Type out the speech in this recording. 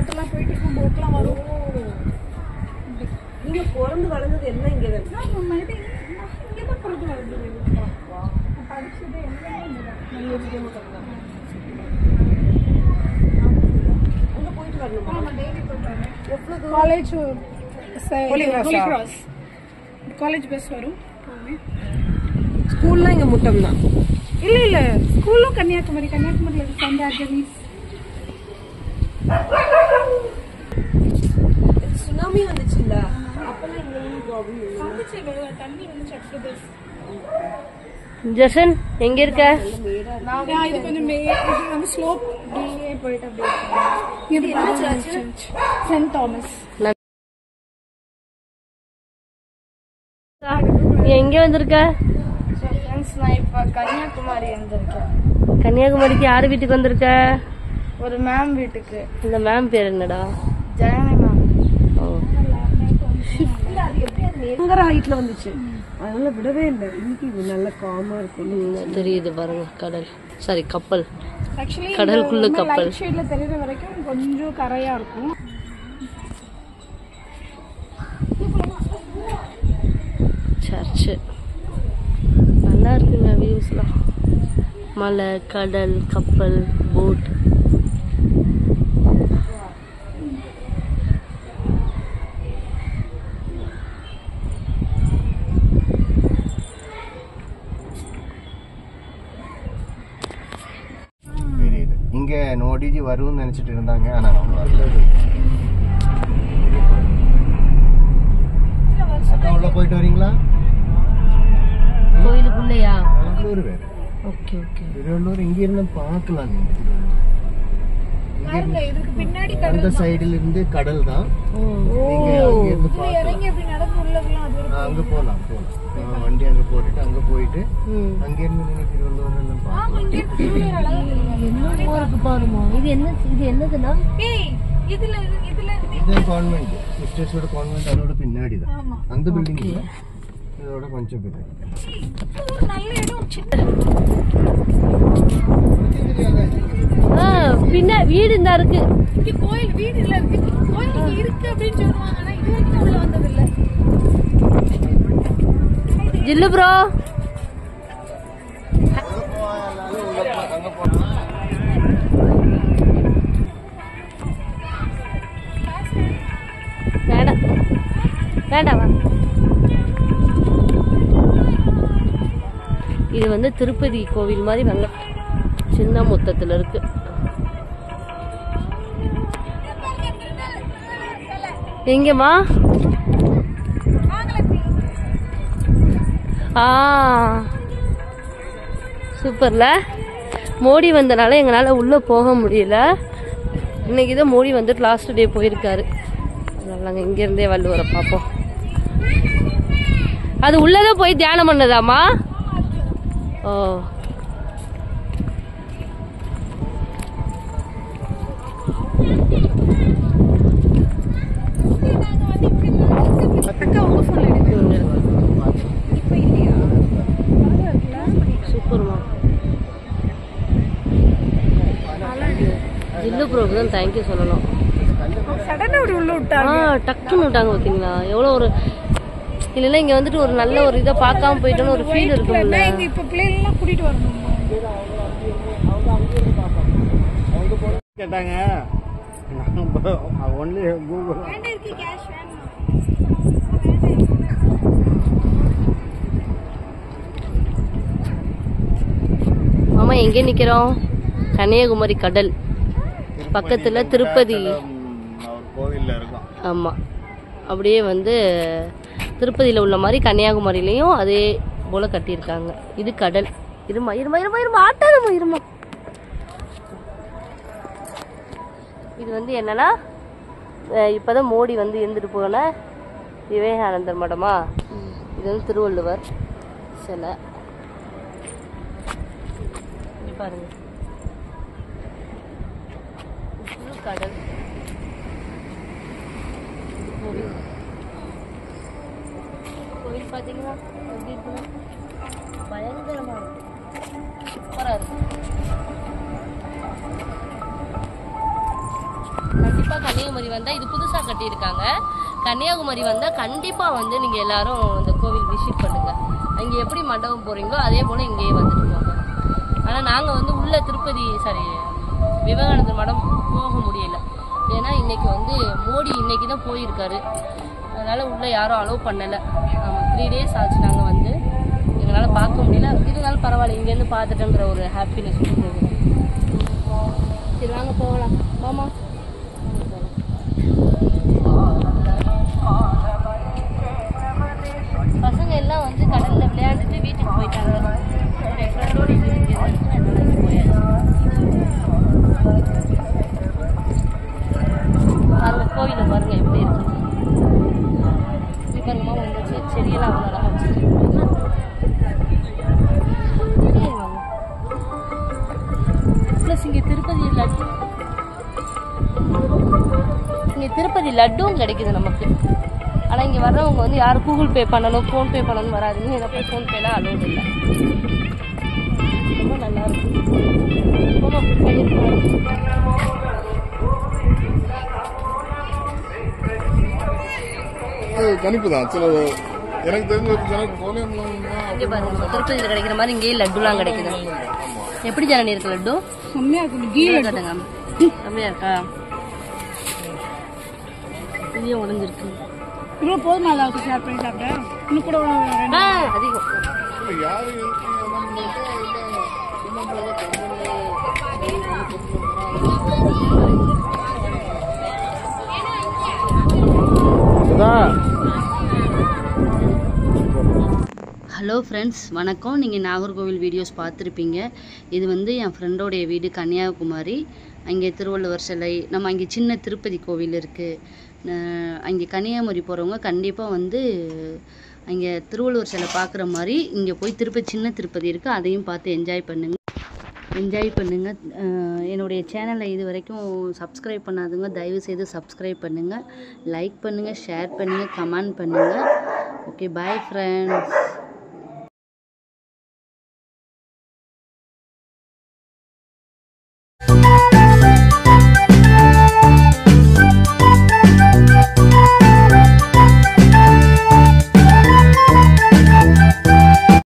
போட்டெல்லாம் போயிட்டு இருக்கும் போட்லாம் வரும். நீங்க பிறந்து வளர்ந்தது எல்லாம் இங்கே தான்? இங்கே தான் பிறந்து வளர்ந்தது. படிச்சது எல்லாமே இங்கே தான். அங்கே போயிட்டு வரணுமா? டெய்லி போயிட்டாங்க. எவ்வளோ college Holy Cross college bus வரும். ஸ்கூல்லாம் இங்கே முட்டம் தான்? இல்ல ஸ்கூலும் கன்னியாகுமரியில இருக்கு. Send argon is. சுனாமி வந்துச்சுல்ல, அப்பெல்லாம் இங்கே ப்ராப்ளம் வந்துச்சு. தண்ணி வந்துச்சு. அடுத்தது ஜசன் எங்க இருக்க? இது கொஞ்சம் இது வந்து ஸ்லோப் அப்படியே போயிட்டு அப்படியே. Saint Thomas. எங்க வந்திருக்க? நான் இப்ப கன்னியாகுமரி வந்திருக்கேன். கன்னியாகுமரிக்கு யாரு வீட்டுக்கு வந்திருக்க? ஒரு மேம் வீட்டுக்கு. இந்த மேம் பேர் என்னடா? ஜெயனி மேம். பயங்கர ஹைட்ல வந்துச்சு, அதனால விடவே இல்லை. இன்னைக்கு நல்ல காமா இருக்கும். தெரியுது பாருங்க, கடல், சாரி கப்பல். ஆக்சுவலி கடலுக்குள்ள கப்பல். லைட் ஷேட்ல தெரியற வரைக்கும் கொஞ்சம் கரையா இருக்கும். சர்ச்சு நல்லா இருக்குங்க. வியூஸ்லாம் மலை, கடல், கப்பல், போட். இங்க நோடிஜி வரும்னு நினைச்சிட்டு இருந்தாங்க, ஆனா அக்கா உள்ள போயிட்டு வரீங்களா? கோயிலுக்குள்ளயா? பெங்களூர் வேற. Okay okay. திருவள்ளூர் இங்க இருந்து பார்க்கலாம். இதுக்கு பின்னாடி அந்த சைடுல இருந்து கடல் தான். நீங்க அங்க இருந்து பார்க்கலாம். இறங்கி அப்படி நடந்து உள்ளலாம். அது அங்க போலாம். வண்டி அங்க போட்டுட்டு அங்க போயிட்டு அங்க இருந்து நீங்க திருவள்ளூர் எல்லாம் பார்க்கலாம். என்ன ஊருக்கு பாருமா? இது என்னதுன்னா? இது கான்வென்ட், சிஸ்டர்ஸோட கான்வென்ட். அதோட பின்னாடி தான் அந்த பில்டிங் இல்ல, இதோட கொஞ்சம் பின்னாடி. பின்ன வீடு இந்த இருக்கு. கோயில் வீடு இல்ல, கோயில் இருக்கு அப்படின்னு சொல்லுவாங்க. ஆனா இது வரைக்கும் உள்ள வந்தது இல்ல. ஜில்லு ப்ரோ, வேண்டாம் வேண்டாம். இது வந்து திருப்பதி கோவில் மாதிரி நல்ல சின்ன மொத்தத்துல இருக்கு. எங்கம்மா? சூப்பர்ல. மோடி வந்தனால எங்களால உள்ள போக முடியல. இன்னைக்கு தான் மோடி வந்துட்டு லாஸ்ட் டே போயிருக்காரு. அதனால இங்க இருந்தே வள்ளுவரை பார்ப்போம். அது உள்ளதான் போய் தியானம் பண்ணதாமா? ஓ, சூப்பர்மா. ஜில்லு ப்ரோக்கு தான் தேங்க்யூ சொல்லணும். டக்குன்னு விட்டாங்க பார்த்தீங்களா? எவ்வளோ ஒரு இல்லைன்னா இங்கே வந்துட்டு ஒரு நல்ல ஒரு இதை பார்க்காம போயிட்டோன்னு ஒரு ஃபீல் இருக்கும்ல. இப்போ பிள்ளைகள்லாம் கூட்டிட்டு வரணும். கேட்டாங்க ஒன்லி கூகுள். மாமா எங்கே நிற்கிறோம்? கன்னியாகுமரி கடல் பக்கத்துல திருப்பதி கோவில்ல இருக்கும். ஆமா, அப்படியே வந்து திருப்பதியில உள்ள மாதிரி கன்னியாகுமரியிலையும் அதே போல கட்டியிருக்காங்க. இது கடல். இருமா இருமா இருமா இருமா ஆட்டாதமா இருமா. இது வந்து என்னன்னா, இப்பதான் மோடி வந்து இருந்துட்டு போன விவேகானந்தர் மடமா. இது வந்து திருவள்ளுவர் சிலை. பாருங்க, கடல் கோவில் பாத்தீங்கன்னா எப்படி இருக்குன்னா பயங்கரமா இருக்கு. சூப்பரா இருக்கு. கண்டிப்பா கன்னியாகுமரி கன்னியாகுமரி வந்தால் இது புதுசாக கட்டியிருக்காங்க. கன்னியாகுமரி வந்தால் கண்டிப்பாக வந்து நீங்கள் எல்லாரும் இந்த கோவில் விசிட் பண்ணுங்கள். இங்கே எப்படி மண்டபம் போகிறீங்களோ அதே போல் இங்கேயே வந்துட்டு போங்க. ஆனால் நாங்கள் வந்து உள்ள திருப்பதி விவேகானந்தர் மடம் போக முடியல. ஏன்னா இன்னைக்கு வந்து மோடி இன்னைக்கு தான் போயிருக்காரு. அதனால் உள்ளே யாரும் அலோவ் பண்ணலை. 3 days ஆச்சு நாங்கள் வந்து, எங்களால் பார்க்க முடியல. இருந்தாலும் பரவாயில்ல, இங்கேருந்து பார்த்துட்டோங்கிற ஒரு ஹாப்பினஸ் கொடுக்குது. சரி வாங்க போகலாம். மாமா பசங்க எல்லாம் வந்து கடலில் விளையாண்டுட்டு வீட்டுக்கு போயிட்டாங்க. என்னுடைய ஃப்ரெண்டோட இது இங்கே தான் இருக்கு. அதனால இங்கே போயாச்சு. பாருங்க கோவிலை பாருங்க எப்படி இருக்கு. பாருங்கம்மா வந்து செடியெல்லாம் அவ்வளோ அழகாக வச்சுருக்காங்க. ப்ளஸ் இங்கே திருப்பதி லட்டும் கிடைக்குது நமக்கு. ஆனால் இங்கே வர்றவங்க வந்து யாரும் கூகுள் பே பண்ணணும் ஃபோன்பே பண்ணணும் வராதுன்னு எனக்கு ஃபோன்பேலாம் அலோடு இல்லை. ரொம்ப நல்லா இருக்கு. கணிப்பு தான் சில எனக்கு தெரிஞ்ச இங்கே பாருங்க திருப்பதியில் கிடைக்கிற மாதிரி இங்கேயே லட்டுலாம் கிடைக்குது. எப்படி ஜனனி இருக்கு லட்டு? செம்மையா இருக்கு. கீ கட்டுங்க. செம்மையா இருக்கா? இங்கேயும் உடஞ்சிருக்கு. இவ்வளோ போதுமா அளவுக்கு ஷேர் பண்ணி சாப்பிட்டேன். இன்னும் கூட அதிகம். யாரு ஹலோ ஃப்ரெண்ட்ஸ், வணக்கம். நீங்கள் நாகர்கோவில் வீடியோஸ் பார்த்துருப்பீங்க. இது வந்து என் ஃப்ரெண்டோடைய வீடு கன்னியாகுமரி. அங்கே திருவள்ளுவர் சிலை, நம்ம அங்கே சின்ன திருப்பதி கோவில் இருக்குது. அங்கே கன்னியாகுமரி போகிறவங்க கண்டிப்பாக வந்து அங்கே திருவள்ளுவர் சிலை பார்க்குற மாதிரி இங்கே போய் சின்ன திருப்பதி இருக்குது, அதையும் பார்த்து என்ஜாய் பண்ணுங்கள். என்னுடைய சேனலை இது வரைக்கும் சப்ஸ்கிரைப் பண்ணாதுங்க, தயவுசெய்து சப்ஸ்கிரைப் பண்ணுங்கள், லைக் பண்ணுங்கள், ஷேர் பண்ணுங்கள், கமெண்ட் பண்ணுங்கள். Okay, bye friends.